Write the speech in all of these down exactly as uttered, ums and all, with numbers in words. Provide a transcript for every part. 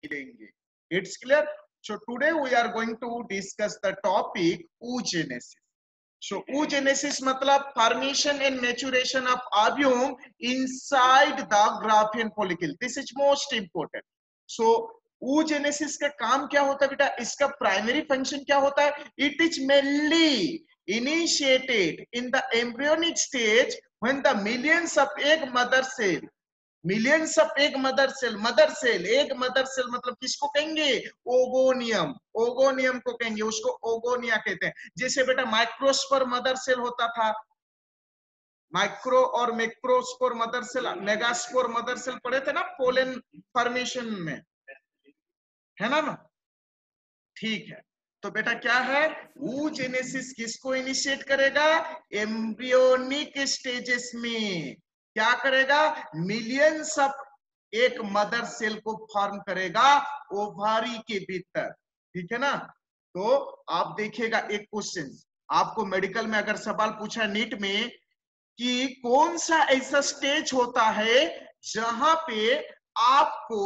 मिलेंगे। It's clear? So today we are going to discuss the topic oogenesis. So oogenesis मतलब formation and maturation of ovum inside the Graafian follicle. This is most important. So oogenesis का काम क्या होता है बेटा? इसका primary function क्या होता है? It is mainly initiated in the embryonic stage when the millions of egg mother cell millions of egg mother cell mother cell egg mother cell मतलब किसको कहेंगे? ओगोनियम ओगोनियम को कहेंगे, उसको ओगोनिया कहते हैं। जैसे बेटा माइक्रोस्पोर मदर सेल होता था, माइक्रो और macrospore mother cell, megaspore mother cell पढ़े थे ना पोलन फॉर्मेशन में, है ना ना? ठीक है, तो बेटा क्या है? oogenesis किसको इनिशिएट करेगा? एम्ब्रियोनिक स्टेजेस में क्या करेगा? मिलियंस ऑफ एक मदर सेल को फॉर्म करेगा ओवारी के भीतर, ठीक है ना? तो आप देखिएगा एक क्वेश्चन आपको मेडिकल में अगर सवाल पूछा नीट में कि कौन सा ऐसा स्टेज होता है जहां पे आपको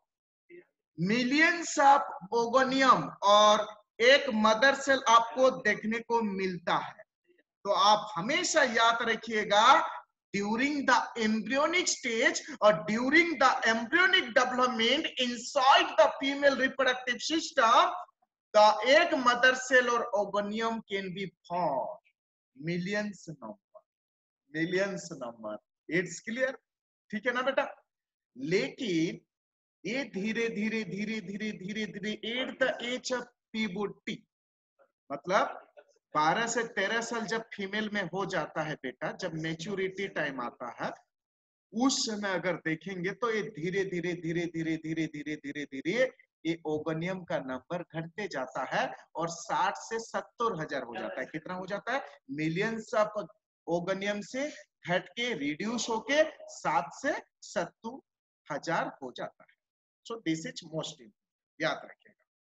मिलियंस ऑफ ओगोनियम और एक मदर सेल आपको देखने को मिलता है, तो आप हमेशा याद रखिएगा during the embryonic stage or during the embryonic development inside the female reproductive system, the egg mother cell or ogonium can be formed. Millions number, millions number. It's clear? ठीक है ना बेटा? लेकिन ये धीरे धीरे धीरे धीरे धीरे धीरे at the age of puberty मतलब बारह से तेरह साल जब फीमेल में हो जाता है बेटा, जब मैच्योरिटी टाइम आता है, उस समय अगर देखेंगे तो ये धीरे धीरे धीरे धीरे धीरे धीरे धीरे धीरे ये ओगोनियम का नंबर घटते जाता है और साठ से सत्तर हजार हो जाता है। कितना हो जाता है? मिलियंस ऑफ ओगोनियम से घट के रिड्यूस होके सात से सत्तर हजार हो जाता है। So this is most important, याद रखिएगा।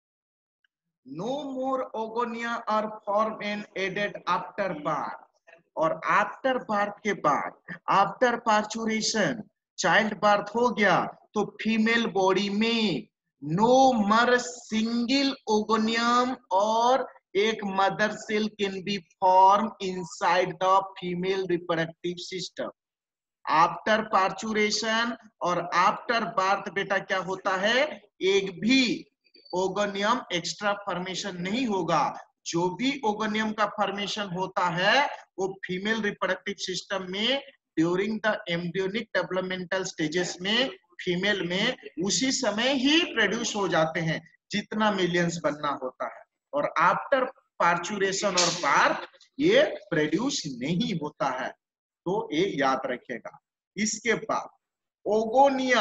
No more ogonia are formed and added after birth. और आफ्टर बर्थ के बाद आफ्टर पार्चुरेशन चाइल्ड बर्थ हो गया तो फीमेल बॉडी में नो मर सिंगल ओगोनियम और एक mother cell can be form inside the female reproductive system. After parturition और आफ्टर बर्थ बेटा क्या होता है? एक भी ओगोनियम एक्स्ट्रा फॉर्मेशन नहीं होगा। जो भी ओगोनियम का फॉर्मेशन होता है वो फीमेल रिप्रोडक्टिव सिस्टम में during the embryonic developmental stages में फीमेल में उसी समय ही प्रोड्यूस हो जाते हैं जितना मिलियंस बनना होता है, और आफ्टर पार्चुरेशन और बर्थ ये प्रोड्यूस नहीं होता है, तो ये याद रखिएगा। इसके बाद ओगोनिया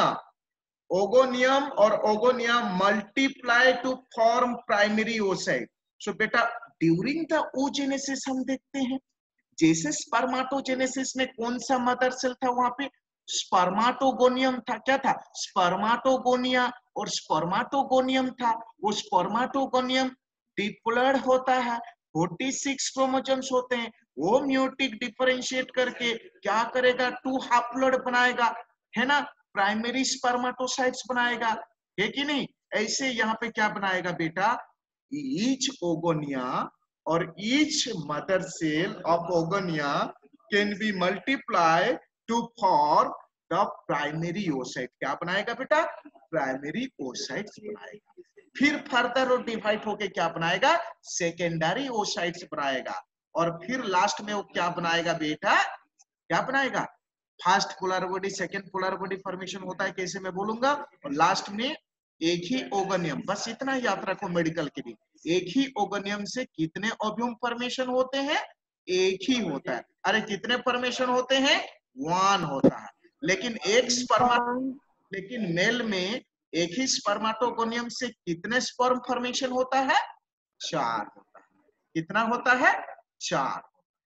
ओगोनियम और oogonia multiply to form primary oocyte. So बेटा ड्यूरिंग द oogenesis हम देखते हैं जैसे स्पर्माटोजेनेसिस में कौन सा मदर सेल था? वहां पे स्पर्माटोगोनियम था। क्या था? स्पर्माटोगोनिया और स्पर्माटोगोनियम था। वो स्पर्माटोगोनियम डिप्लॉयड होता है, छियालीस क्रोमोसोम्स होते हैं, वो म्यूटिक डिफरेंशिएट करके क्या करेगा? टू हैप्लॉइड बनाएगा, है ना? प्राइमरी स्पर्माटोसाइट्स बनाएगा, है कि नहीं? ऐसे यहाँ पे क्या बनाएगा बेटा? ईच ओगोनिया और each mother cell of oogonia can be multiply to form the primary oocyte. क्या बनाएगा बेटा? प्राइमरी ओसाइट्स बनाएगा। फिर फर्दर और डिवाइड होके क्या बनाएगा? सेकेंडरी ओसाइट्स बनाएगा। और फिर लास्ट में वो क्या बनाएगा बेटा? क्या बनाएगा? First polar body second polar body formation होता है, कैसे मैं बोलूंगा, और लास्ट में एक ही ओगोनियम। बस इतना याद रखो मेडिकल के लिए। एक ही ओगोनियम से कितने ओव्यूम फॉर्मेशन होते हैं? एक ही होता है। अरे कितने फॉर्मेशन होते हैं? वन होता है। लेकिन एक स्पर्मा लेकिन मेल में एक ही स्पर्माटोगोनियम से कितने स्पर्म फॉर्मेशन होता है? चार होता है। कितना होता है? चार।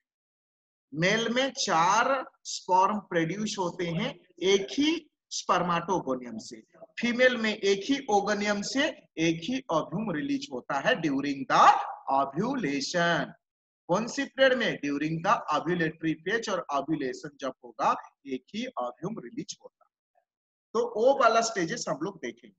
मेल में चार स्पर्म प्रोड्यूस होते हैं एक ही स्पर्माटोगोनियम से। फीमेल में एक ही ओगोनियम से एक ही ओव्यूम रिलीज होता है ड्यूरिंग द ओव्यूलेशन। कौन सी पीरियड में? ड्यूरिंग द ओव्यूलेटरी फेज, और ओव्यूलेशन जब होगा एक ही ओव्यूम रिलीज होता है। तो वो वाला स्टेजेस हम लोग देखेंगे।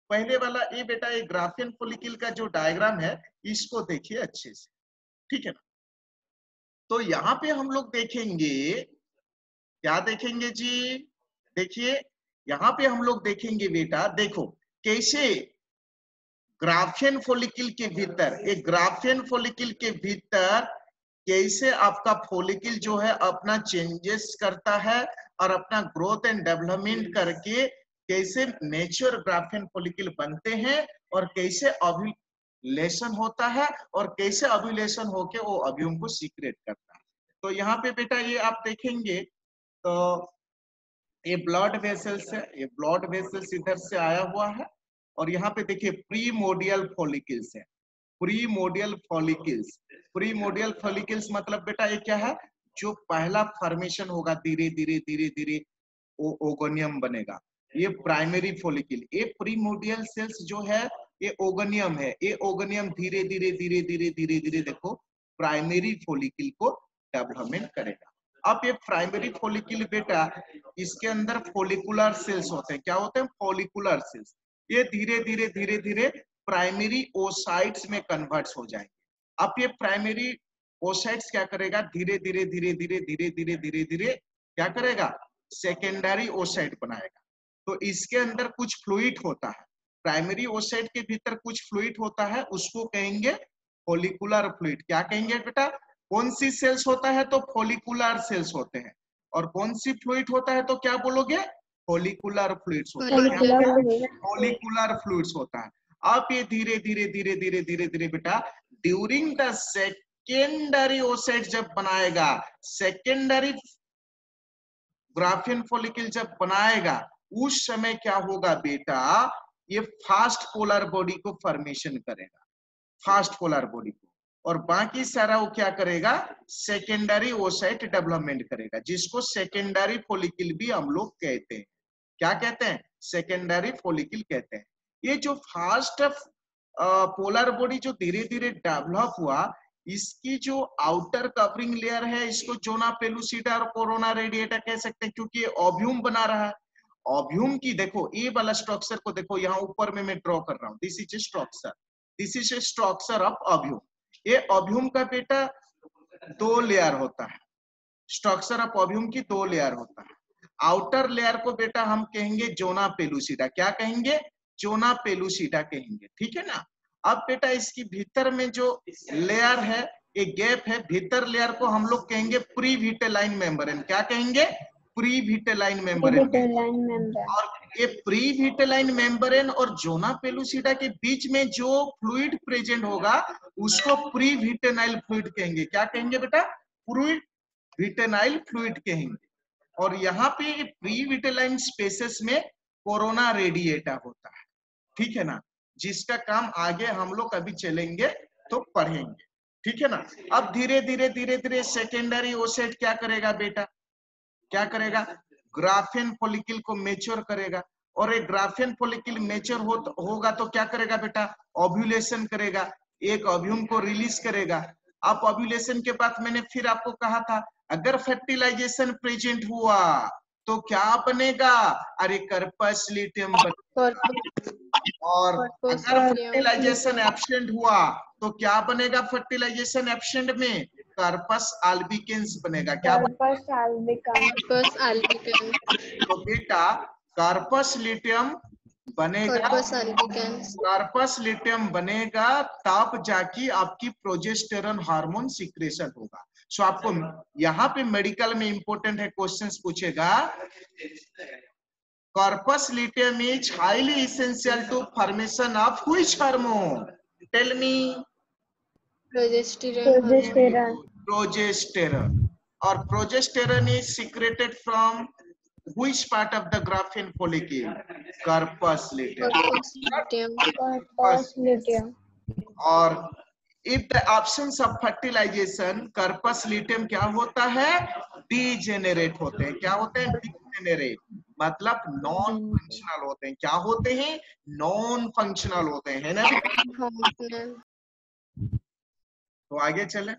पहले वाला ये बेटा ये ग्राफियन फॉलिकल का जो डायग्राम है इसको देखिए अच्छे से, ठीक है ना। तो यहाँ पे हम लोग देखेंगे, क्या देखेंगे जी, देखिए यहाँ पे हम लोग देखेंगे बेटा, देखो कैसे ग्राफियन फॉलिकल के भीतर, एक ग्राफियन फॉलिकल के भीतर कैसे आपका फॉलिकल जो है अपना चेंजेस करता है और अपना ग्रोथ एंड डेवलपमेंट करके कैसे नेचुरल ग्राफियन फॉलिकल बनते हैं और कैसे ओव्यूलेशन होता है और कैसे ओव्यूलेशन होके वो ओव्यूम को सीक्रेट करता है। तो यहाँ पे बेटा ये आप देखेंगे तो ये ब्लड वेसल्स है, ये ब्लड वेसल्स इधर से आया हुआ है और यहाँ पे देखिए प्रीमोडियल फॉलिकल्स है, प्रीमोडियल फॉलिकल्स। प्रीमोडियल फॉलिकल्स मतलब बेटा ये क्या है, जो पहला फॉर्मेशन होगा धीरे धीरे धीरे धीरे वो ओगोनियम बनेगा, ये प्राइमरी फॉलिकल। ये प्रीमोडियल सेल्स जो है ये ओगोनियम है, ये ओगोनियम धीरे धीरे धीरे धीरे धीरे धीरे देखो प्राइमरी फॉलिकल को डेवलपमेंट करेगा। अब ये प्राइमरी फॉलिकल बेटा इसके अंदर फॉलिकुलर सेल्स होते हैं, क्या होते हैं, फॉलिकुलर सेल्स। ये धीरे धीरे धीरे धीरे प्राइमरी ओसाइट्स में कन्वर्ट्स हो जाएंगे। अब ये प्राइमरी ओसाइट्स क्या करेगा, धीरे धीरे धीरे धीरे धीरे धीरे धीरे धीरे क्या करेगा, सेकेंडरी ओसाइट बनाएगा। तो इसके अंदर कुछ फ्लूइड होता है, प्राइमरी ओसाइट के भीतर कुछ फ्लूइड होता है, उसको कहेंगे फॉलिकुलर फ्लूइड। क्या कहेंगे बेटा, कौन सी सेल्स होता है, तो फॉलिकुलर सेल्स होते हैं। और कौन सी फ्लूइड होता है तो क्या बोलोगे, फॉलिकुलर फ्लूइड्स होता है, फॉलिकुलर फ्लूइड्स होता है। अब ये धीरे धीरे धीरे धीरे धीरे धीरे बेटा ड्यूरिंग द सेकेंडरी ओसाइट जब बनाएगा, सेकेंडरी ग्राफियन फॉलिकल जब बनाएगा उस समय क्या होगा बेटा, ये फास्ट पोलर बॉडी को फॉर्मेशन करेगा, फास्ट पोलर बॉडी को, और बाकी सारा वो क्या करेगा, सेकेंडरी ओसाइट डेवलपमेंट करेगा, जिसको सेकेंडरी फॉलिकल भी हम लोग कहते हैं। क्या कहते हैं, सेकेंडरी फॉलिकल कहते हैं। ये जो फास्ट पोलर बॉडी जो धीरे धीरे डेवलप हुआ, इसकी जो आउटर कवरिंग लेयर है इसको जोना पेलुसिडा और कोरोना रेडिएटा कह सकते हैं, क्योंकि ये ओव्यूम बना रहा है। ओव्यूम की देखो ये वाला स्ट्रक्चर को देखो, यहाँ ऊपर में मैं ड्रॉ कर रहा हूँ, this is a structure, this is a structure of ovum. ये ओव्यूम का बेटा दो लेयर होता है, स्ट्रक्चर ऑफ ओव्यूम की दो लेयर होता है। आउटर लेयर को बेटा हम कहेंगे जोना पेलुसिडा, क्या कहेंगे, जोना पेलुसिडा कहेंगे, ठीक है ना। अब बेटा इसकी भीतर में जो लेयर है, ये गैप है, भीतर लेयर को हम लोग कहेंगे प्री विटेलाइन मेम्ब्रेन, क्या कहेंगे, प्री विटेलाइन मेम्ब्रेन। और ये प्री विटेलाइन मेम्ब्रेन और जोना पेलुसिडा के बीच में जो फ्लूइड प्रेजेंट होगा उसको प्री विटेनाइल फ्लूइड कहेंगे, क्या कहेंगे बेटा, प्री विटेनाइल फ्लूइड कहेंगे। और यहाँ पे प्री विटेलाइन स्पेसेस में कोरोना रेडिएटा होता है, ठीक है ना, जिसका काम आगे हम लोग अभी चलेंगे तो पढ़ेंगे, ठीक है ना। अब धीरे धीरे धीरे धीरे सेकेंडरी ओसाइट क्या करेगा बेटा, क्या करेगा, ग्राफियन फॉलिकल को मैच्योर करेगा, और एक ग्राफियन फॉलिकल मैच्योर हो, होगा तो क्या करेगा बेटा, ओव्यूलेशन करेगा, एक ओव्यूम को रिलीज करेगा। अब ओव्यूलेशन के बाद मैंने फिर आपको कहा था अगर फर्टिलाइजेशन प्रेजेंट हुआ तो क्या बनेगा, अरे कार्पस ल्यूटियम बनेगा। और अगर फर्टिलाइजेशन एब्सेंट हुआ तो क्या बनेगा, फर्टिलाइजेशन एब्सेंट में कार्पस अल्बिकेंस बनेगा, क्या कार्पस अल्बिकेंस, तो बेटा कार्पस ल्यूटियम बनेगा, कार्पस ल्यूटियम बनेगा तब जाके आपकी प्रोजेस्टेरॉन हार्मोन सिक्रेशन होगा। सो आपको यहाँ पे मेडिकल में इंपॉर्टेंट है, क्वेश्चंस पूछेगा, corpus luteum is highly essential to formation of which hormone, tell me, progesterone. progesterone, or progesterone is secreted from which part of the Graafian follicle, corpus luteum, corpus luteum. और if the absence of fertilization corpus luteum क्या होता है, degenerate होते हैं, क्या होते हैं, degenerate मतलब नॉन फंक्शनल होते हैं, क्या होते हैं, नॉन फंक्शनल होते हैं, है ना। तो आगे चले,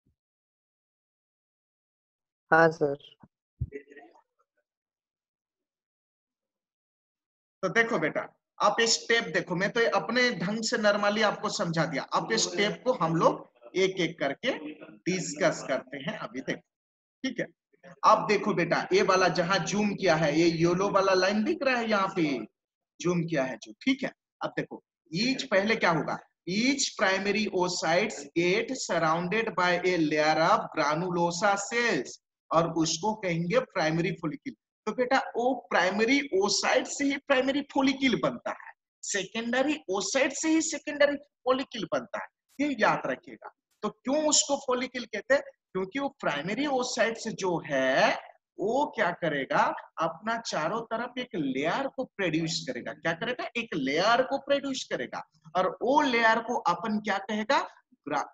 हाँ सर। तो देखो बेटा आप ये स्टेप देखो, मैं तो अपने ढंग से नॉर्मली आपको समझा दिया, अब ये स्टेप को हम लोग एक एक करके डिस्कस करते हैं अभी। देखो ठीक है, अब देखो बेटा, ये वाला जहां जूम किया है, ये येलो वाला लाइन दिख रहा है, यहाँ पे जूम किया है जो, ठीक है। अब देखो ईच, पहले क्या होगा, each primary oocytes get surrounded by a layer of granulosa cells, और उसको कहेंगे प्राइमरी फॉलिकल। तो बेटा वो प्राइमरी ओसाइट से ही प्राइमरी फॉलिकल बनता है, सेकेंडरी ओसाइट से ही सेकेंडरी फॉलिकल बनता है, ये याद रखिएगा। तो क्यों उसको फॉलिकल कहते हैं, क्योंकि वो प्राइमरी ओसाइट से जो है वो क्या करेगा, अपना चारों तरफ एक लेयर को प्रोड्यूस करेगा। क्या करेगा, एक लेयर को प्रोड्यूस करेगा, और वो लेयर को अपन क्या कहेगा, ग्रा,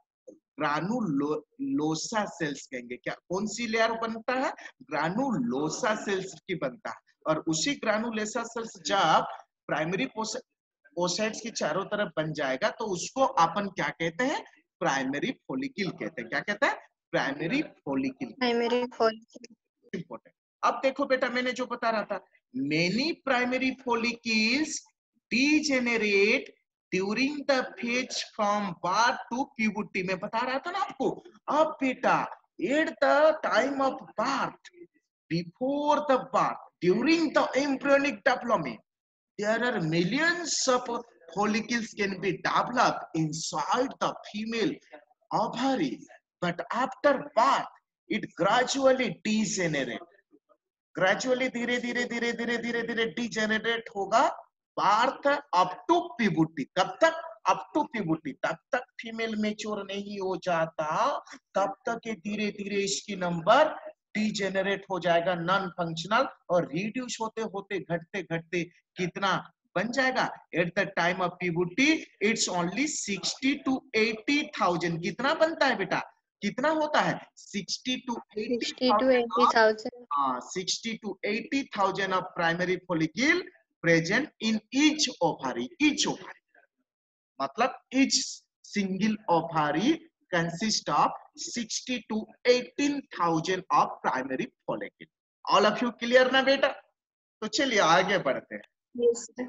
ग्रानुलोसा सेल्स कहेंगे। क्या, कौन सी लेयर बनता है, ग्रानुलोसा सेल्स की बनता है। और उसी ग्रानुलोसा सेल्स जब प्राइमरी ओसाइट्स की चारों तरफ बन जाएगा तो उसको अपन क्या कहते हैं, प्राइमरी फॉलिकल कहते हैं। क्या कहते हैं, primary follicle, primary follicle. Important. अब देखो बेटा, मैंने जो बता रहा था, many primary follicles degenerate during the phase from birth to puberty, में बता रहा था ना आपको। अब बेटा at the time of birth, before the birth, during the embryonic development, there are millions of follicles can be developed inside the female ovary, but after birth it gradually degenerate, gradually धीरे धीरे धीरे धीरे धीरे धीरे degenerate होगा birth up to puberty। कब तक, up to puberty, तब तक फीमेल मेच्योर नहीं हो जाता, तब तक ये धीरे धीरे इसकी नंबर डिजेनरेट हो जाएगा, नॉन फंक्शनल, और रिड्यूस होते होते घटते घटते कितना बन जाएगा, at the time of puberty it's only sixty to eighty thousand. कितना बनता है बेटा, कितना होता है, सिक्सटी टू एटी थाउजेंड, हाँ sixty to eighty thousand of primary follicle present in each ovary. Each ovary मतलब each single ovary consist of sixty to eighteen thousand of primary follicle. All of you clear ना बेटा? तो चलिए आगे बढ़ते हैं। Yes, sir.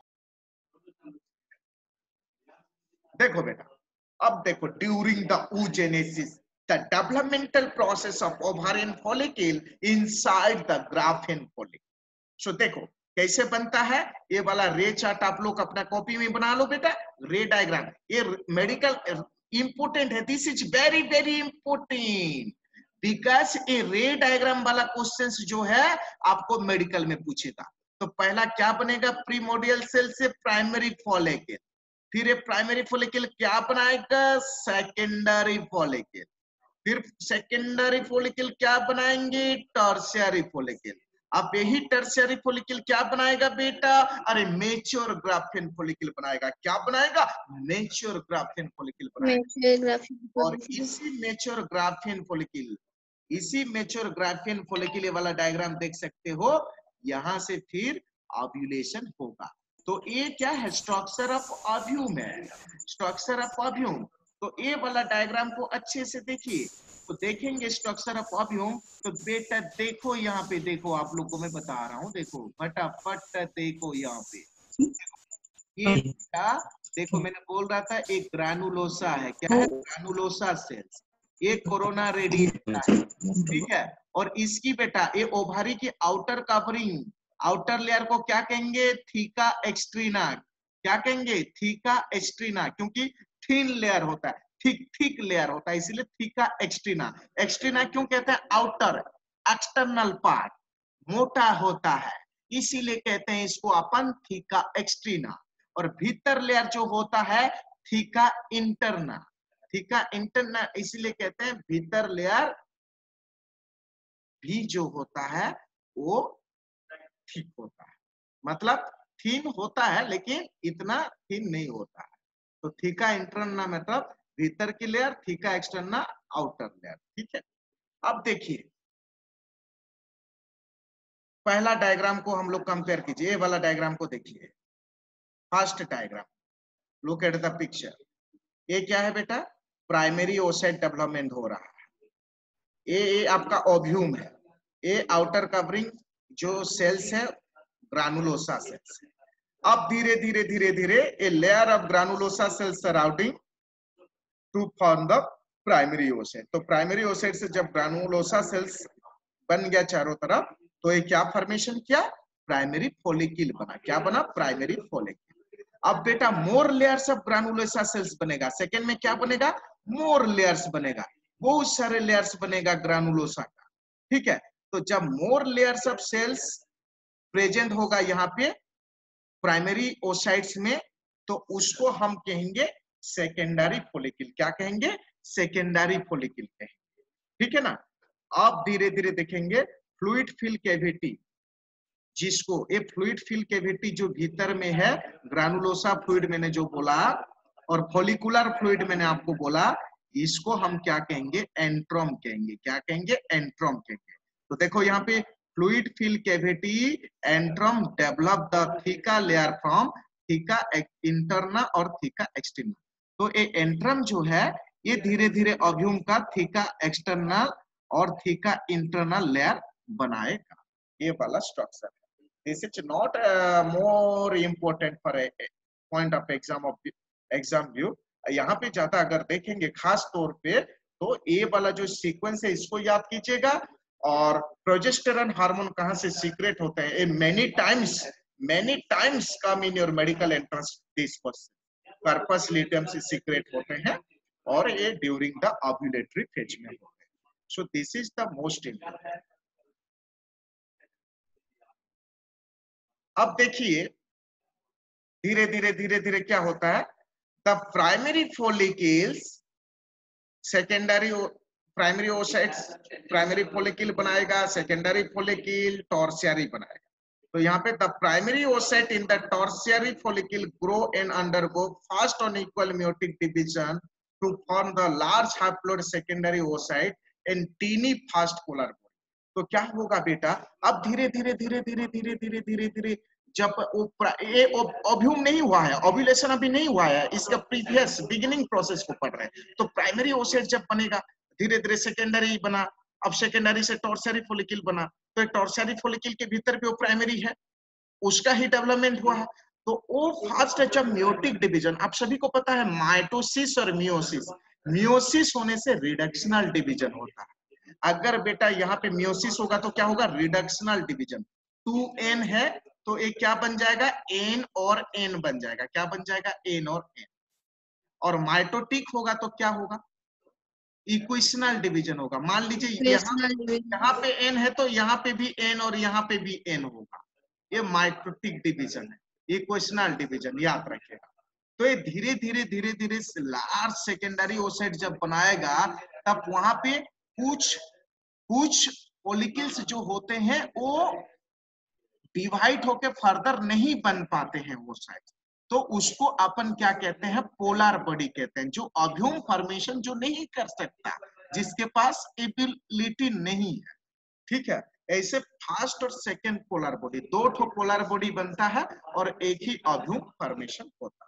देखो बेटा, अब देखो, during the oogenesis, the developmental process of ovarian follicle inside the Graafian follicle. So देखो कैसे बनता है, ये वाला रे चार्ट आप लोग अपना कॉपी में बना लो बेटा, रे डायग्राम, ये मेडिकल इंपोर्टेंट है, this is very very important, because ये रे डायग्राम वाला क्वेश्चंस जो है आपको मेडिकल में पूछेगा। तो पहला क्या बनेगा, प्रीमोडियल सेल से प्राइमरी फॉलिकल, फिर ये प्राइमरी फॉलिकल क्या बनाएगा, सेकेंडरी फॉलिकल, फिर सेकेंडरी फॉलिकल क्या बनाएंगे, टर्शियरी फॉलिकल। अब यही टर्शियरी फॉलिकल क्या बनाएगा बेटा, अरे मेच्योर ग्राफियन फॉलिकल बनाएगा। क्या बनाएगा, मेच्योर ग्राफियन फॉलिकल बनाएगा। और इसी मेच्योर ग्राफियन फॉलिकल, इसी मेच्योर ग्राफियन फॉलिकल वाला डायग्राम देख सकते हो, यहां से फिर ओव्यूलेशन होगा। तो ये क्या है, स्ट्रक्चर ऑफ ओव्यूम है, स्ट्रक्चर ऑफ ओव्यूम। तो ये वाला डायग्राम को अच्छे से देखिए, तो देखेंगे स्ट्रक्चर ऑफ ओव्यूम। तो बेटा देखो यहाँ पे, देखो आप लोग को मैं बता रहा हूँ, देखो फटाफट देखो यहाँ पे, ये बेटा देखो, मैंने बोल रहा था एक ग्रानुलोसा है, क्या है, ग्रानुलोसा सेल्स, ये कोरोना रेडिएशन है, ठीक है। और इसकी बेटा ये ओवारी की आउटर कवरिंग, आउटर लेयर को क्या कहेंगे, थीका एक्सट्रीना। क्या कहेंगे, थीका एक्सट्रीना, क्योंकि थिन लेयर होता है, थिक थिक लेयर होता है, इसीलिए थीका एक्सट्रीना। एक्सट्रीना क्यों कहते हैं, आउटर एक्सटर्नल पार्ट मोटा होता है, इसीलिए कहते हैं इसको अपन थीका एक्सट्रीना। और भीतर लेयर जो होता है थीका इंटरना, थीका इंटरना, इसीलिए कहते हैं भीतर लेयर भी जो होता है वो ठीक होता है, मतलब थीन होता है लेकिन इतना थीन नहीं होता है। तो थीका इंटरना मतलब भीतर की layer, theca externa outer layer, ठीक है। अब देखिए पहला डायग्राम को हम लोग कंपेयर कीजिए, ये वाला डायग्राम को देखिए, first diagram, look at the picture. ये क्या है बेटा, प्राइमरी ओसाइट डेवलपमेंट हो रहा है, ये ये आपका ओव्यूम है, ये आउटर कवरिंग जो सेल्स है ग्रानुलोसा सेल्स है, अब धीरे धीरे धीरे धीरे a layer of granulosa cell surrounding to form the primary oocyte. तो प्राइमरी ओसाइट से जब ग्रानुलोसा सेल्स बन गया चारों तरफ, तो ये क्या फॉर्मेशन किया? प्राइमरी फॉलिकल बना। क्या बना? Primary follicle. अब बेटा more layers of granulosa cells बनेगा। सेकेंड में क्या बनेगा? मोर लेयर्स बनेगा, बहुत सारे लेयर्स बनेगा ग्रानुलोसा का। ठीक है, तो जब more layers of cells present होगा यहाँ पे प्राइमरी ओसाइट्स में, तो उसको हम कहेंगे सेकेंडरी फॉलिकल। क्या कहेंगे? सेकेंडरी फॉलिकल कहेंगे। ठीक है ना। आप धीरे धीरे देखेंगे फ्लूइड फिल कैविटी, जिसको ये फ्लूइड फिल कैविटी जो भीतर में है, ग्रानुलोसा फ्लूइड मैंने जो बोला और फॉलिकुलर फ्लूइड मैंने आपको बोला, इसको हम क्या कहेंगे? एंट्रोम कहेंगे। क्या कहेंगे? एंट्रोम कहेंगे। तो देखो यहाँ पे fluid fill cavity antrum develop the theca layer from theca interna और थीका एक्सटर्नल। तो ये एंट्रम जो है ये धीरे धीरे ओव्यूम का थीका एक्सटर्नल और थीका इंटरनल लेयर बनाएगा। ये वाला स्ट्रक्चर है। This is not uh, more important for a point of exam of exam view. यहाँ पे ज्यादा अगर देखेंगे खास तौर पे, तो ये वाला जो सीक्वेंस है इसको याद कीजिएगा। और प्रोजेस्टेरॉन हार्मोन कहाँ से सीक्रेट होते हैं? Many times many times come in your medical entrance this question. Corpus luteum से सीक्रेट होते हैं और ये ड्यूरिंग द ओव्यूलेटरी फेज में होते हैं। So this is the most important. अब देखिए धीरे धीरे धीरे धीरे क्या होता है? The primary follicles secondary primary oocytes primary follicle बनाएगा, सेकेंडरी फॉलिकल टॉर्सियरी बनाएगा। तो यहाँ पे the primary oocyte in the tertiary follicle grow and undergo first और equal meiotic division to form the large haploid secondary oocyte and tiny first polar body. तो क्या होगा बेटा? अब धीरे धीरे धीरे धीरे धीरे धीरे धीरे धीरे जब ये ओव्यूम नहीं हुआ है, ओव्यूलेशन अभी नहीं हुआ है, इसका प्रीवियस बिगिनिंग प्रोसेस को पढ़ रहे हैं, तो प्राइमरी ओसाइट जब बनेगा धीरे धीरे सेकेंडरी बना, अब सेकेंडरी से टॉर्सियरी फॉलिकल बना, तो टॉर्सियरी फॉलिकल के भीतर भी वो प्राइमरी है, उसका ही डेवलपमेंट हुआ है। तो वो फास्ट जब मेयोटिक डिवीजन, आप सभी को पता है माइटोसिस और मियोसिस, मियोसिस होने से रिडक्शनल डिवीजन होता है। अगर बेटा यहाँ पे मियोसिस होगा तो क्या होगा? Reductional division. टू एन है तो एक क्या बन जाएगा? एन और एन बन जाएगा। क्या बन जाएगा? एन और एन। और माइटोटिक होगा तो क्या होगा? इक्वेशनल डिवीजन होगा। मान लीजिए यहाँ यहाँ पे एन है तो यहाँ पे भी एन और यहाँ पे भी एन होगा, ये माइटोटिक डिवीजन है, इक्वेशनल डिवीजन याद रखिएगा। तो ये धीरे धीरे धीरे धीरे लार्ज सेकेंडरी ओसाइट जब बनाएगा, तब वहां पे कुछ कुछ फॉलिकल्स जो होते हैं वो डिवाइड होके फर्दर नहीं बन पाते हैं वो साइड, तो उसको अपन क्या कहते हैं? पोलर बॉडी कहते हैं, जो ओव्यूम फॉर्मेशन जो नहीं कर सकता, जिसके पास एबिलिटी नहीं है। ठीक है, ऐसे फर्स्ट और सेकंड पोलर बॉडी, दो ठो पोलर बॉडी बनता है और एक ही ओव्यूम फॉर्मेशन होता है।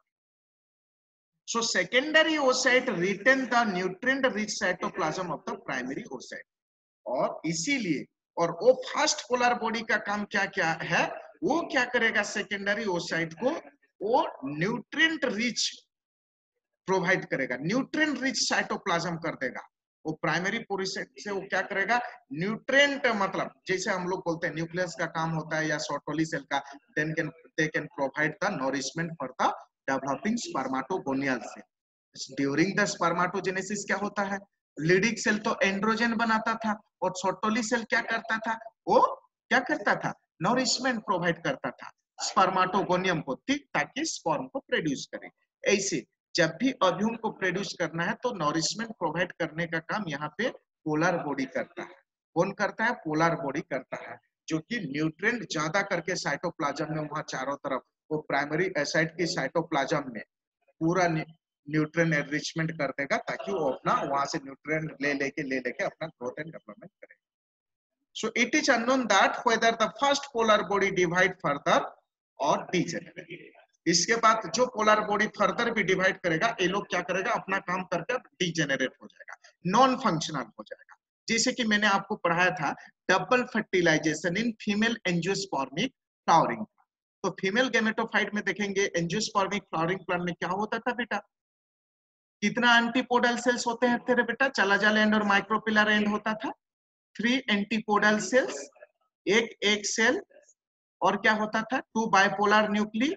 So secondary oocyte retain the nutrient rich cytoplasm of the primary oocyte. और इसीलिए और वो फर्स्ट पोलर बॉडी का काम क्या क्या है? वो क्या करेगा? सेकेंडरी ओसाइट को वो न्यूट्रिएंट रिच प्रोवाइड करेगा, न्यूट्रिएंट रिच साइटोप्लाज्म कर देगा। वो प्राइमरी पोरिसेट से वो क्या करेगा? न्यूट्रिएंट, मतलब जैसे हम लोग बोलते हैं न्यूक्लियस का काम होता है या सर्टोली सेल का, then can they can provide the nourishment for the developing spermatogonial cell. During the spermatogenesis क्या होता है? लीडिंग सेल तो एंड्रोजन बनाता था और सर्टोली सेल क्या करता था? वो क्या करता था? नरिशमेंट प्रोवाइड करता था स्पर्मेटोगोनियम को, ताकि स्पर्म को प्रोड्यूस करे। ऐसे जब भी ओव्यूम को प्रोड्यूस करना है तो नरिशमेंट प्रोवाइड करने का काम यहाँ पे पोलर बॉडी करता है। कौन करता है? पोलर बॉडी करता है, जो कि न्यूट्रिएंट ज्यादा करके साइटोप्लाज्म में वहां चारों तरफ वो प्राइमरी ओसाइट की साइटोप्लाज्म में पूरा न्यूट्रिएंट एनरिचमेंट कर देगा, ताकि वो अपना वहां से न्यूट्रिएंट ले लेके ले लेके अपना ग्रोथ एंड डेवलपमेंट करे। So it is unknown that whether the first polar body divide further और डीजेनरेट। इसके बाद जो पोलर बॉडी फर्दर भी डिवाइड करेगा, ये लोग क्या करेगा? अपना काम करके डीजेनरेट हो जाएगा, नॉन फंक्शनल हो जाएगा। जैसे कि मैंने आपको पढ़ाया था double fertilization in female angiospermic flowering, तो फीमेल गैमेटोफाइट में देखेंगे एंजियोस्पर्मिक फ्लावरिंग प्लांट में क्या होता था बेटा, कितना एंटीपोडल सेल्स होते हैं तेरे बेटा, चलाजाल एंड और माइक्रोपिलर एंड होता था, थ्री एंटीपोडल सेल्स, एक एक सेल, और क्या होता था, two bipolar nuclei,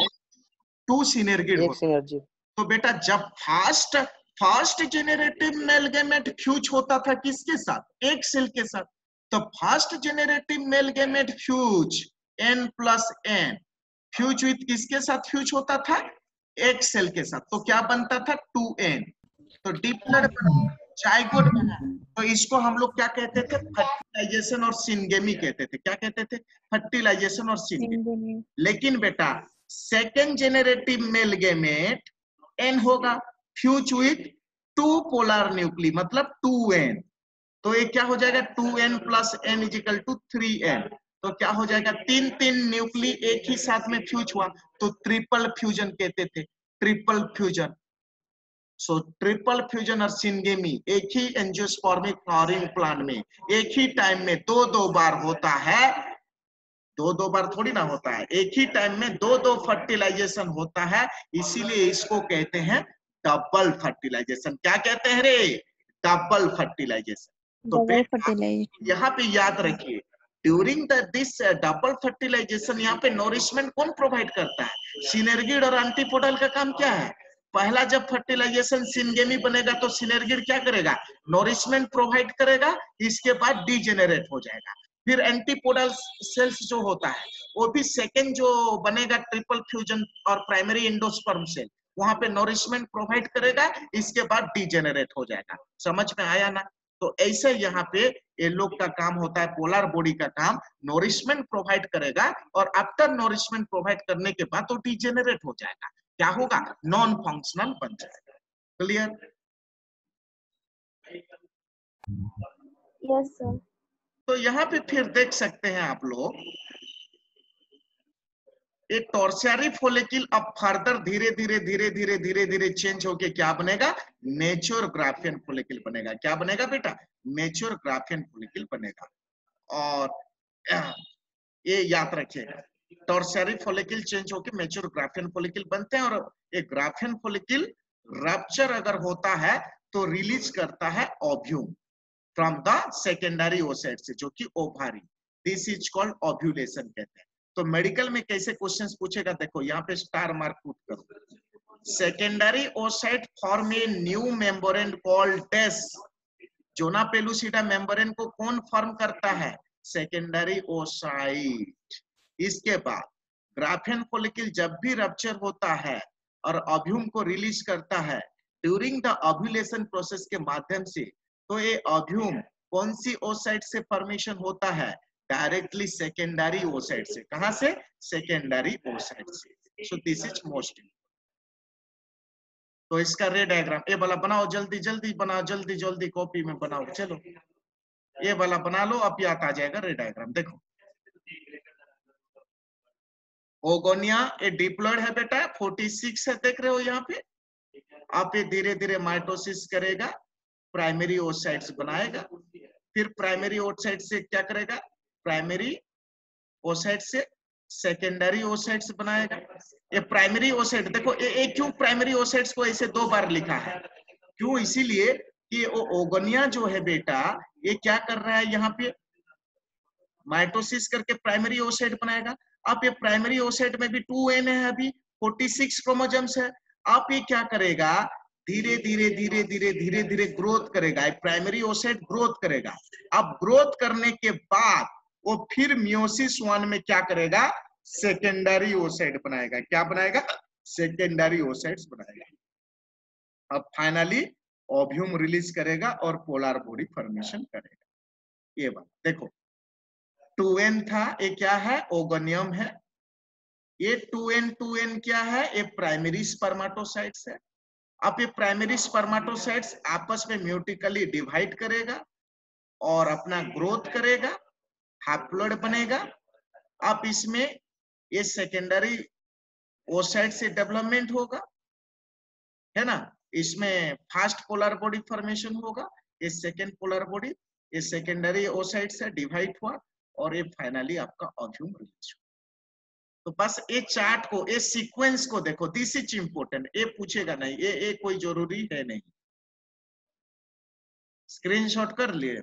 two synergid होता था। तो बेटा जब first first generative male gamete fuse होता था किसके साथ, एक सेल के साथ, तो first generative male gamete fuse n plus n fuse with किसके साथ फ्यूज होता था, एक सेल के साथ, तो क्या बनता था, टू एन, तो डिप्लॉइड बना, जाइगोट बना, तो इसको हम लोग क्या कहते थे, फर्टिलाइजेशन और सिनगेमी कहते थे, क्या कहते थे, फर्टिलाइजेशन और सिनगेमी। लेकिन बेटा second generative male gamete n होगा, fuse with two polar nuclei, मतलब टू एन, तो ये क्या हो जाएगा, two n plus n is equal to three n, तो क्या हो जाएगा, तीन तीन न्यूक्ली एक ही साथ में फ्यूज हुआ, तो ट्रिपल फ्यूजन कहते थे, triple fusion. So triple fusion और सिनगेमी एक ही एंजियोस्पर्मिक फ्लावरिंग प्लांट में एक ही टाइम में दो दो बार होता है, दो दो बार थोड़ी ना होता है, एक ही टाइम में दो दो फर्टिलाइजेशन होता है, इसीलिए इसको कहते हैं डबल फर्टिलाइजेशन। क्या कहते हैं रे, डबल फर्टिलाइजेशन। तो यहाँ पे याद रखिए, during the this double fertilization यहाँ पे नोरिशमेंट कौन प्रोवाइड करता है, सिनर्गिड और एंटीपोडल का काम क्या है, पहला जब फर्टिलाइजेशन सिनगेमी बनेगा तो सिनर्गिड क्या करेगा, नोरिशमेंट प्रोवाइड करेगा, इसके बाद डीजेनरेट हो जाएगा, फिर एंटीपोडल सेल्स जो होता है वो भी सेकेंड जो बनेगा ट्रिपल फ्यूजन और प्राइमरी एंडोस्पर्म सेल, वहां पे नोरिशमेंट प्रोवाइड करेगा, इसके बाद डीजेनरेट हो जाएगा। समझ में आया ना? तो ऐसे यहाँ पे ये लोग का काम होता है, पोलर बॉडी का काम नोरिशमेंट प्रोवाइड करेगा और आफ्टर नोरिशमेंट प्रोवाइड करने के बाद तो डीजेनरेट हो जाएगा, क्या होगा, नॉन फंक्शनल बन जाएगा। क्लियर? Yes sir. तो यहाँ पे फिर देख सकते हैं आप लोग, एक टॉर्सियरी फॉलिकल अब फर्दर धीरे धीरे धीरे धीरे धीरे धीरे चेंज होके क्या बनेगा, मैच्योर ग्राफियन फॉलिकल बनेगा। क्या बनेगा बेटा, मैच्योर ग्राफियन फॉलिकल बनेगा। और ये याद रखिएगा, टॉर्सियरी फॉलिकल चेंज होके मैच्योर ग्राफियन फॉलिकल बनते हैं, और एक ग्राफियन फॉलिकल रप्चर अगर होता है तो रिलीज करता है ovum from the secondary oocyte से, जो कि ovary, this is called ovulation कहते हैं। तो मेडिकल में कैसे क्वेश्चंस पूछेगा, देखो यहाँ पे स्टार मार्क पुट करो, secondary oocyte form a new membrane called डेस, जोना पेलुसिडा मेम्ब्रेन को कौन फॉर्म करता है, सेकेंडरी ओसाइट। इसके बाद ग्राफियन फॉलिकल जब भी रप्चर होता है और ओव्यूम को रिलीज करता है ड्यूरिंग द ओव्यूलेशन प्रोसेस के माध्यम से, तो ये ओव्यूम कौन सी ओसाइट से फॉर्मेशन होता है, डायरेक्टली सेकेंडरी ओसाइट से। कहां से, सेकेंडरी ओसाइट से। So this is most. तो इसका रे डायग्राम ये वाला बनाओ, जल्दी जल्दी बनाओ, जल्दी जल्दी कॉपी में बनाओ, चलो ये वाला बना लो, अब याद आ जाएगा रे डायग्राम। देखो ओगोनिया ये डिप्लॉयड है बेटा, छियालीस है, देख रहे हो यहाँ पे, आप ये धीरे धीरे माइटोसिस करेगा, प्राइमरी ओसाइट्स बनाएगा, फिर प्राइमरी ओसाइट से क्या करेगा, प्राइमरी ओसाइट से सेकेंडरी ओसाइट्स बनाएगा। ये प्राइमरी ओसाइट देखो, ये, ये क्यों प्राइमरी ओसाइट्स को ऐसे दो बार लिखा है, क्यों, इसीलिए कि वो ओगोनिया जो है बेटा ये क्या कर रहा है, यहाँ पे माइटोसिस करके प्राइमरी ओसाइट बनाएगा। आप ये प्राइमरी ओसाइट में भी टू एन है, अभी छियालीस क्रोमोसोम्स है, आप ये क्या करेगा, धीरे धीरे धीरे धीरे धीरे धीरे ग्रोथ करेगा, प्राइमरी ओसाइट ग्रोथ करेगा। अब ग्रोथ करने के बाद वो फिर मियोसिस वन में क्या करेगा, सेकेंडरी ओसाइट बनाएगा। क्या बनाएगा, सेकेंडरी ओसाइट्स बनाएगा। अब फाइनली ओव्यूम रिलीज करेगा और पोलर बॉडी फॉर्मेशन करेगा। ये बात देखो, टू एन था, ये क्या है, ओगोनियम है। ये टू एन टू एन क्या है, ये प्राइमरी स्पर्मेटोसाइट्स है। अब ये प्राइमरी स्पर्मेटोसाइट्स आपस में म्यूटिकली डिवाइड करेगा और अपना ग्रोथ करेगा, हैप्लॉइड बनेगा। अब इसमें ये सेकेंडरी ओसाइट से डेवलपमेंट होगा, है ना, इसमें फास्ट पोलर बॉडी फॉर्मेशन होगा, ये सेकेंड पोलर बॉडी, ये सेकेंडरी ओसाइट से डिवाइड हुआ और ये फाइनली आपका ओव्यूम रिलीज हुआ। तो बस ये चार्ट को, ये सीक्वेंस को देखो, दिस इज इंपोर्टेंट। ये पूछेगा नहीं, ये ये कोई जरूरी है नहीं। स्क्रीनशॉट कर लिए।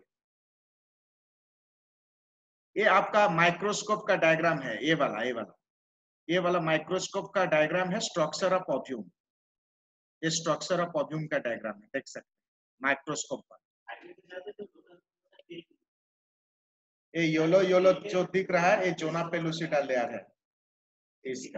ये आपका माइक्रोस्कोप का डायग्राम है, ये वाला ये वाला ये वाला माइक्रोस्कोप का डायग्राम है, स्ट्रक्चर ऑफ ऑब्यूम। ये स्ट्रक्चर ऑफ ऑब्यूम का डायग्राम है, देख सकते हैं माइक्रोस्कोप पर। ये योलो योलो जो दिख रहा है, ये जोना पेलुसिडा लेयर है इसका।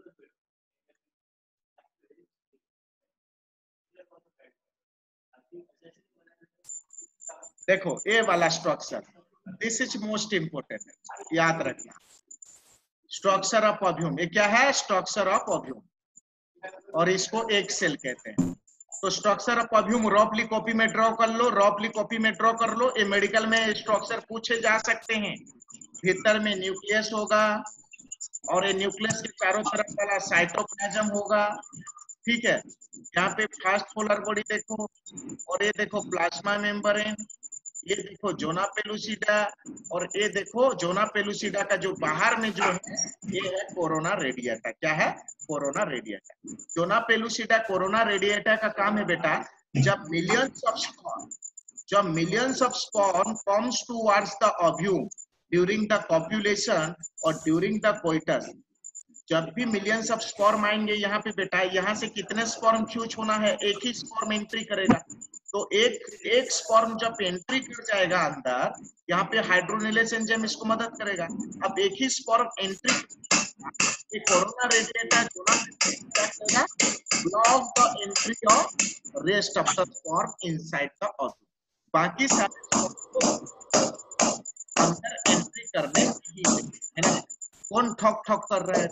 देखो ये वाला structure, this is most important, याद रखना। स्ट्रक्चर ऑफ ऑब्यूम, ये क्या है? स्ट्रक्चर ऑफ ऑब्यूम, और इसको एक सेल कहते हैं। तो स्ट्रक्चर ऑफ ऑब्यूम रफली कॉपी में ड्रॉ कर लो, रफली कॉपी में ड्रॉ कर लो। ये मेडिकल में स्ट्रक्चर पूछे जा सकते हैं। भीतर में न्यूक्लियस होगा, और ये न्यूक्लियस के चारों तरफ वाला साइटोप्लाज्म होगा, ठीक है। यहाँ पे फास्ट पोलर बॉडी देखो, और ये देखो प्लाज्मा मेम्ब्रेन, ये देखो जोना पेलुसिडा, और ये देखो जोना पेलुसिडा का जो बाहर में जो है, ये है कोरोना रेडिएटा। क्या है? Corona radiata. Zona pellucida corona radiata का काम है बेटा, जब मिलियंस ऑफ स्पॉर्म जब millions of sperm comes towards the ovum during the copulation और ड्यूरिंग द कोइटस, जब भी मिलियंस ऑफ स्पर्म आएंगे यहाँ पे बेटा, यहाँ से कितने स्पर्म फ्यूज होना है? एक ही स्पर्म एंट्री करेगा। तो एक एक स्पर्म जब एंट्री कर जाएगा अंदर, यहाँ पे हाइड्रोनिलेस एंजाइम इसको मदद करेगा। अब एक ही sperm entry, corona radiata block the entry of rest of the sperm inside the ovum. बाकी सारे अंदर एंट्री करने की है ना। कौन ठक ठक कर रहा है?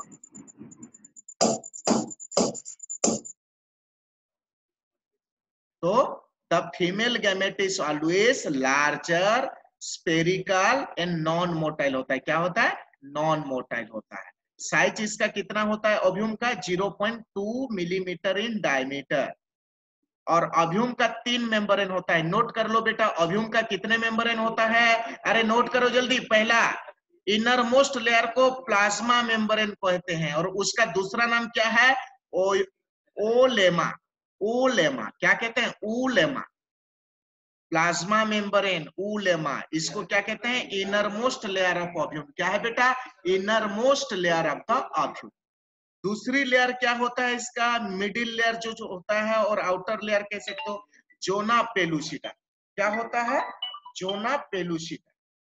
तो the female gamete is always larger, spherical and non motile होता है। क्या होता है? नॉन मोटाइल होता है। साइज इसका कितना होता है ओव्यूम का? Zero point two millimetre in diameter. और ओव्यूम का तीन मेम्ब्रेन होता है। नोट कर लो बेटा, ओव्यूम का कितने मेम्ब्रेन होता है? अरे नोट करो जल्दी। पहला इनर मोस्ट लेयर को प्लाज्मा मेम्ब्रेन कहते हैं, और उसका दूसरा नाम क्या है? ओ, ओलेमा। ओलेमा क्या कहते हैं? ऊलेमा। प्लाज्मा मेम्ब्रेन, ऊलेमा, इसको क्या कहते हैं? Inner most layer of ovum. क्या है बेटा? Inner most layer of the ovum. दूसरी लेयर क्या होता है इसका? मिडिल लेयर जो जो होता है, और आउटर लेयर कह सकते हो जोना पेलुसिडा। क्या होता है? Zona pellucida.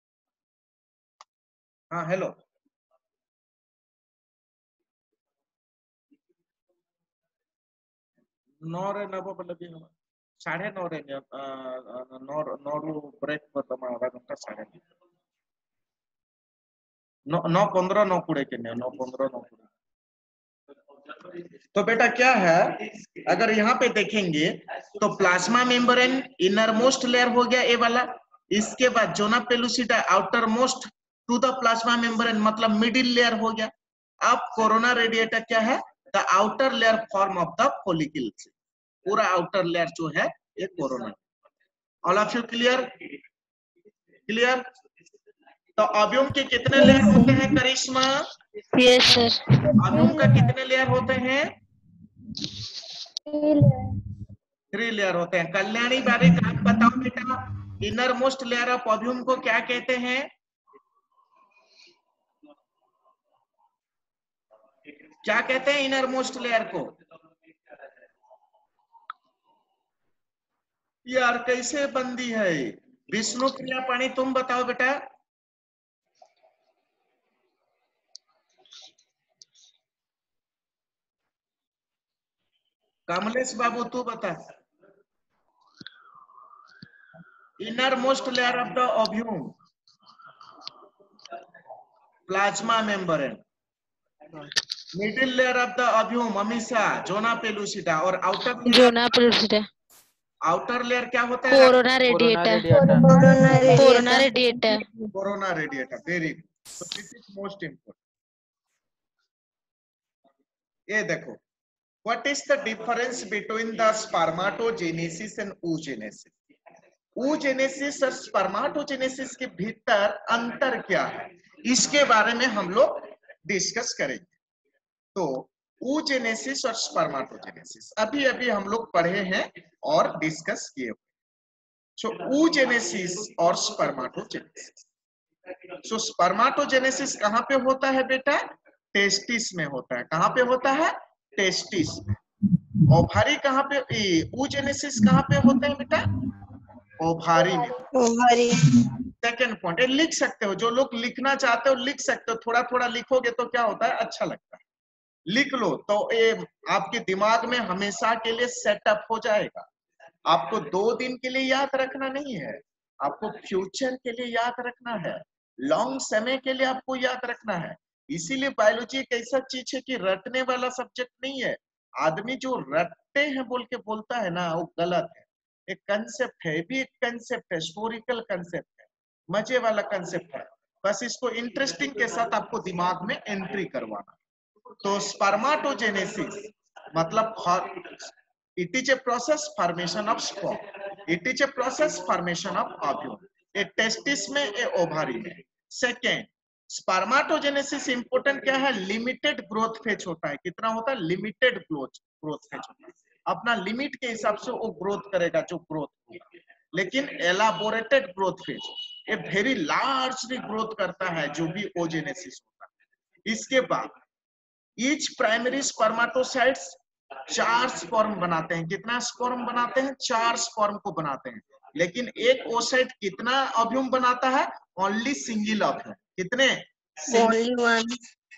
हाँ हेलो, नौ रे नव लगे साढ़े नौ रे नौ नौ ब्रेक आधा घंटा साढ़े नौ नौ पंद्रह नौ कुड़े के नौ पंद्रह नौ कुड़े। तो बेटा क्या है, अगर यहाँ पे देखेंगे तो plasma membrane inner most layer हो गया ये वाला। इसके बाद zona pellucida outer most to the plasma membrane, मतलब मिडिल लेयर हो गया। अब कोरोना रेडिएटा क्या है? The outer layer form of the follicle. पूरा आउटर लेयर जो है ये corona. All of you clear? Clear? तो ओव्यूम के कितने लेयर होते हैं करिश्मा? Yes sir. ओव्यूम का कितने लेयर होते हैं? थ्री लेयर होते हैं। कल्याणी बारिक आप बताओ बेटा, inner most layer of ovum को क्या कहते हैं? क्या कहते हैं इनर मोस्ट लेयर को? यार कैसे बंदी है? विष्णु प्रिया पाणी तुम बताओ बेटा। कमलेश बाबू तू बता। Inner most layer of the ovum plasma membrane, middle layer of the ovum Amisha zona pellucida, और outer zona pellucida. Outer layer क्या होता है? Corona radiata. Corona radiata. Corona radiata. Very good. तो दिस इज मोस्ट इंपोर्टेंट। ये देखो, what is the difference between the spermatogenesis and oogenesis? oogenesis और स्पर्माटोजेनेसिस के भीतर अंतर क्या है, इसके बारे में हम लोग डिस्कस करेंगे। तो oogenesis और स्पर्माटोजेनेसिस अभी अभी हम लोग पढ़े हैं और डिस्कस किए हुए। सो oogenesis और स्पर्माटोजेनेसिस। सो स्पर्माटोजेनेसिस कहां पे होता है बेटा? टेस्टिस में होता है। कहां पे होता है? टेस्टिस में। ओभारी कहां पे? oogenesis कहां पे होते हैं बेटा? ओभारी में। ओभारी। सेकेंड पॉइंट लिख सकते हो, जो लोग लिखना चाहते हो लिख सकते हो, थोड़ा थोड़ा लिखोगे तो क्या होता है, अच्छा लगता है। लिख लो तो ये आपके दिमाग में हमेशा के लिए सेटअप हो जाएगा। आपको दो दिन के लिए याद रखना नहीं है, आपको फ्यूचर के लिए याद रखना है, लॉन्ग समय के लिए आपको याद रखना है। इसीलिए बायोलॉजी एक ऐसा चीज है कि रटने वाला सब्जेक्ट नहीं है। आदमी जो रटते हैं बोल के बोलता है ना, वो गलत है। एक कंसेप्ट है, भी एक कंसेप्ट है, हिस्टोरिकल कंसेप्ट है, मजे वाला कंसेप्ट है। बस इसको इंटरेस्टिंग के साथ आपको दिमाग में एंट्री करवाना। तो स्पर्माटोजेनेसिस मतलब it is a process formation of sperm, it is a process formation of ovule, a testis में, ए ओवरी में। सेकेंड, स्पर्माटोजेनेसिस इंपोर्टेंट क्या है? लिमिटेड ग्रोथ फेज होता है। कितना होता है? लिमिटेड ग्रोथ ग्रोथ फेज होता है। अपना लिमिट के हिसाब से वो ग्रोथ करेगा जो ग्रोथ होगा। लेकिन एलाबोरेटेड ग्रोथ फेज ये वेरी लार्जली ग्रोथ करता है, जो भी ओजेनेसिस होता है। इसके बाद ईच प्राइमरी स्पर्माटोसाइट्स चार स्पर्म बनाते हैं। कितना स्पर्म बनाते हैं? चार स्पर्म को बनाते हैं। लेकिन एक ओसाइट कितना ओव्यूम बनाता है? Only single ovum. कितने? Only one.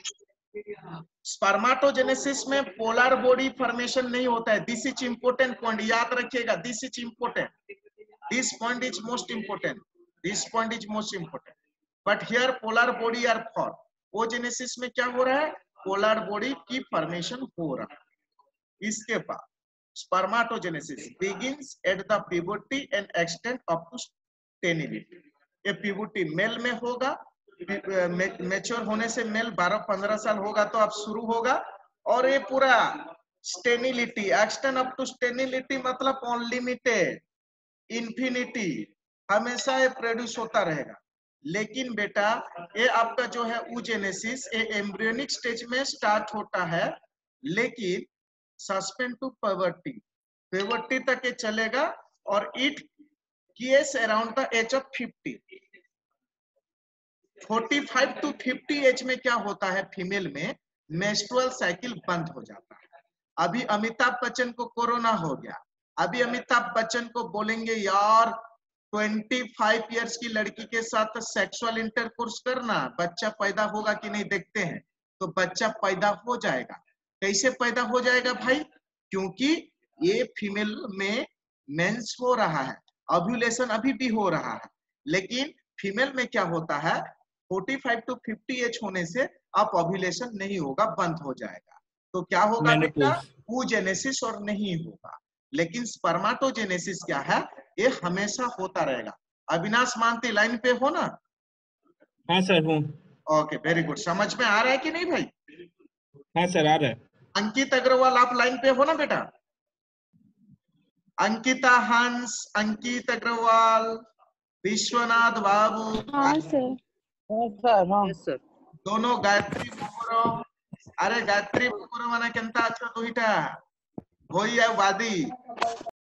स्पर्माटोजेनेसिस में पोलर बॉडी फॉर्मेशन नहीं होता है। दिस इज इंपोर्टेंट पॉइंट, याद रखिएगा। This is important, this point is most important, this point is most important. But here polar body are form. Oogenesis में क्या हो रहा है? पोलर बॉडी की फॉर्मेशन हो रहा है। इसके बाद spermatogenesis begins at the puberty and extend up to senility. ये प्यूबर्टी मेल में होगा, मैच्योर होने से मेल बारह पंद्रह साल होगा तो अब शुरू होगा, और ये पूरा senility, extend up to senility मतलब अनलिमिटेड, इंफिनिटी, हमेशा ये प्रोड्यूस होता रहेगा। लेकिन बेटा ये आपका जो है oogenesis ये एम्ब्रियोनिक स्टेज में स्टार्ट होता है, लेकिन सस्पेंड टू प्यूबर्टी, प्यूबर्टी तक ये चलेगा, और it ceases around the age of fifty. पैंतालीस टू पचास एज में क्या होता है? फीमेल में मेंस्ट्रुअल साइकिल बंद हो जाता है। अभी अमिताभ बच्चन को कोरोना हो गया, अभी अमिताभ बच्चन को बोलेंगे यार पच्चीस इयर्स की लड़की के साथ सेक्सुअल इंटरकोर्स करना, बच्चा पैदा होगा कि नहीं देखते हैं, तो बच्चा पैदा हो जाएगा। कैसे पैदा हो जाएगा भाई? क्योंकि ये फीमेल में मेंस हो रहा है, ओव्यूलेशन अभी भी हो रहा है। लेकिन फीमेल में क्या होता है? पैंतालीस टू पचास एज होने से अब ओव्यूलेशन नहीं होगा, बंद हो जाएगा। तो क्या होगा बेटा? oogenesis और नहीं होगा। लेकिन स्पर्माटोजेनेसिस क्या है? ये हमेशा होता रहेगा। अविनाश मानती लाइन पे हो ना? हाँ सर हूँ। Okay very good. समझ में आ रहा है कि नहीं भाई? हाँ सर आ रहा है। अंकित अग्रवाल आप लाइन पे हो ना बेटा? अंकिता हंस, अंकित अग्रवाल, विश्वनाथ बाबू, हाँ सर। सर दोनों गायत्री बुकुरो। अरे गायत्री बुकुरो माने केंता अच्छा दुईटा होई बादी